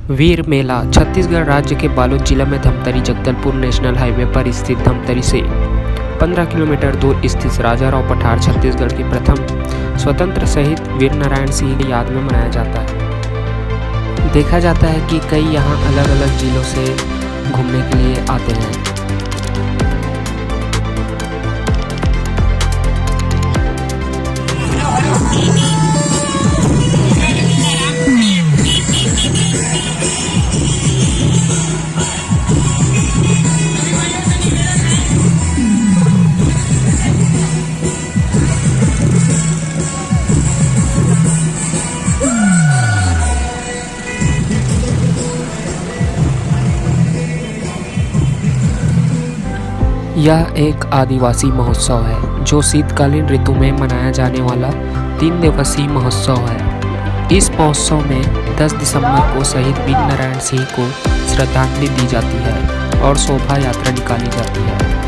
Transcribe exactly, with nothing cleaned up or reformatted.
वीर मेला छत्तीसगढ़ राज्य के बालोद जिला में धमतरी जगदलपुर नेशनल हाईवे पर स्थित धमतरी से पंद्रह किलोमीटर दूर स्थित राजाराव पठार छत्तीसगढ़ की प्रथम स्वतंत्र शहीद वीर नारायण सिंह की याद में मनाया जाता है। देखा जाता है कि कई यहाँ अलग अलग जिलों से घूमने के लिए आते हैं। यह एक आदिवासी महोत्सव है जो शीतकालीन ऋतु में मनाया जाने वाला तीन दिवसीय महोत्सव है। इस महोत्सव में दस दिसंबर को शहीद वीर नारायण सिंह को श्रद्धांजलि दी जाती है और शोभा यात्रा निकाली जाती है।